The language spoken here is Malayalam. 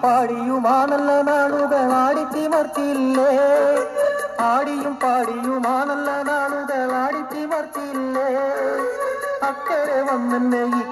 പാടിയുമാ നല്ല നാളുകൾ ആടിത്തിമർത്തിയില്ലേ, ആടിയും പാടിയുമാ നല്ല നാളുകൾ ആടിത്തിമർത്തിയില്ലേ. അക്കരെ വന്നെന്നെ ഈ